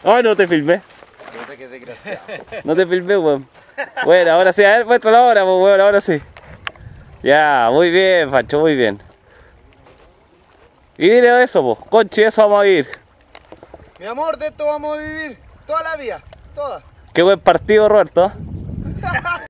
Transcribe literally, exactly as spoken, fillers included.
Ay, no te filmé. Qué desgraciado. No te filmé, weón. Bueno, ahora sí, a ver, muéstralo ahora, pues, weón, ahora sí. Ya, muy bien, Facho, muy bien. Y dile eso, pues, Conchi, eso vamos a vivir. Mi amor, de esto vamos a vivir toda la vida, toda. Qué buen partido, Roberto.